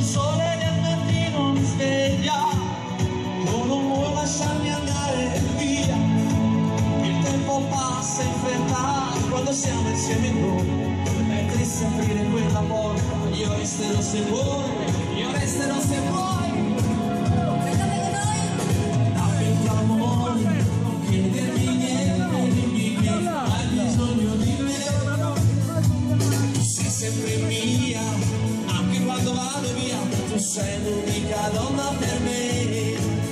il sole del mattino mi sveglia, tu non vuoi lasciarmi andare via. Il tempo passa in fretta quando siamo insieme noi. È triste aprire quella porta, io resterò se vuoi, io resterò se vuoi. Dammi il tuo amore, non chiedermi niente, dimmi che hai bisogno di me. Sei sempre mia, anche quando vado via, tu sei l'unica donna per me.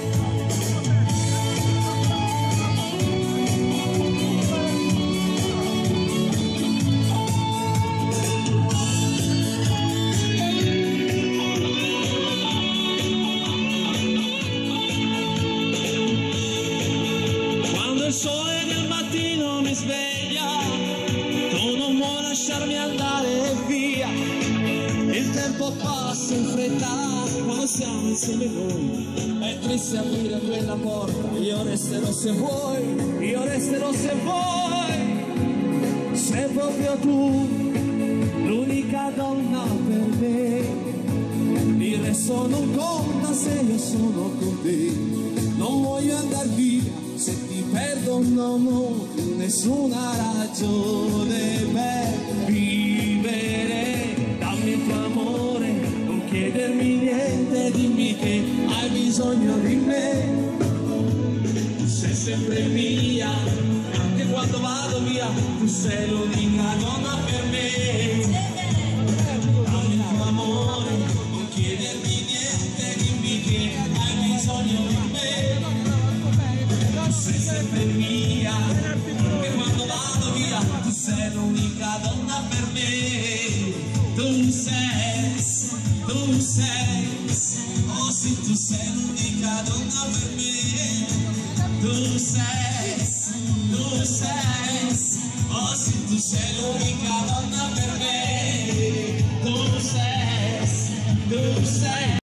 Il sole del mattino mi sveglia, tu non vuoi lasciarmi andare via. Il tempo passa in fretta quando siamo insieme noi. È triste aprire quella porta, io resterò se vuoi, io resterò se vuoi. Sei proprio tu l'unica donna per me. Il resto non conta se io sono con te. Non voglio andar via, se ti perdo non ho più nessuna ragione per vivere. Dammi il tuo amore, non chiedermi niente, dimmi che hai bisogno di me. Sei sempre mia, anche quando vado via, tu sei l'unica donna per me. Dammi il tuo amore, non chiedermi niente, dimmi che hai bisogno di me. Sei sempre mia, anche quando vado via, tu sei l'unica donna per me. Tu sei, oh sì, tu sei l'unica donna per me. Tu sei, oh sì, tu sei l'unica donna per me.